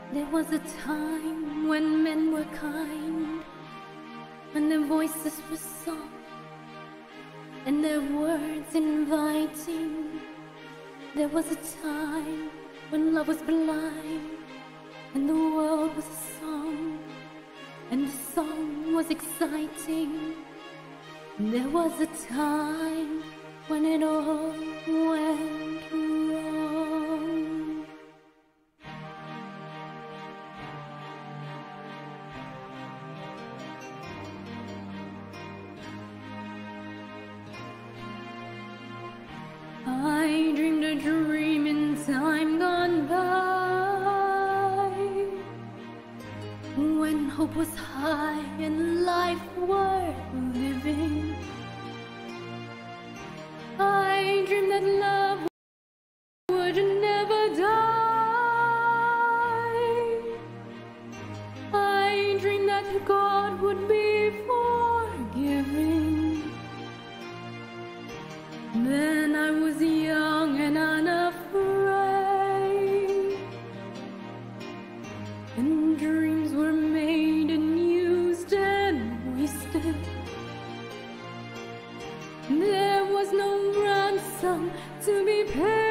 There was a time when men were kind, and their voices were soft, and their words inviting. There was a time when love was blind, and the world was a song, and the song was exciting. There was a time when it all went wrong. I dreamed a dream in time gone by, when hope was high and life worth living. I dreamed that love would never die. I dreamed that God would be forgiving. Then I was young and unafraid, and dreams were made and used and wasted. There was no ransom to be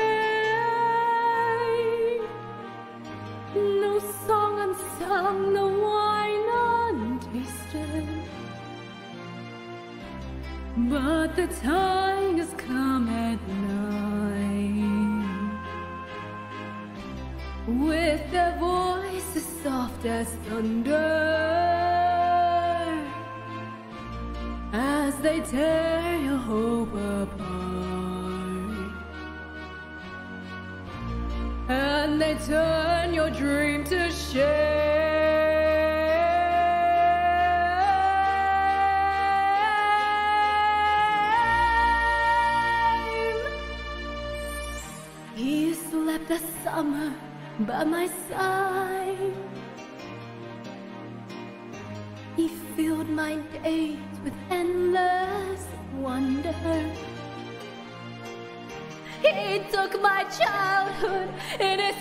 paid, no song unsung, no wine untasted. But the time has come at night, with their voices soft as thunder, as they tear your hope apart, and they turn your dream to shame. He slept the summer by my side. He filled my days with endless wonder. He took my childhood in his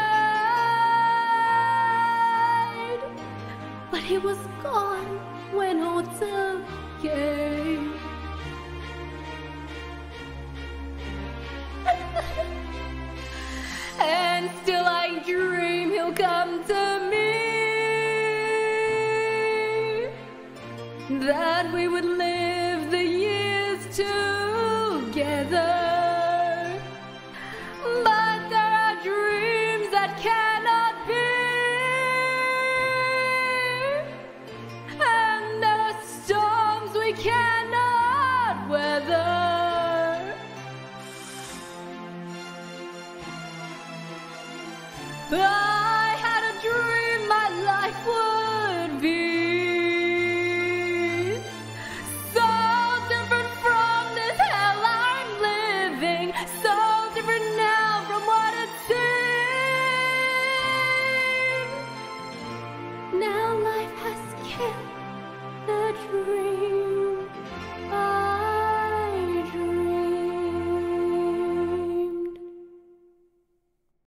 stride, but he was gone when autumn came. And still I dream he'll come to me, that we would live the years together. But there are dreams that cannot be, and there are storms we cannot weather.